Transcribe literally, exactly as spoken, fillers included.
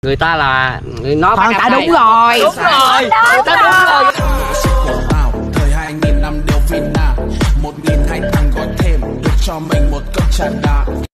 Người ta là người nói Còn tại đúng rồi. Đúng rồi. Người ta đúng rồi. Thời hai nghìn năm đều Vina, một nghìn hai thằng gói thêm được cho mình một cốc trà đá.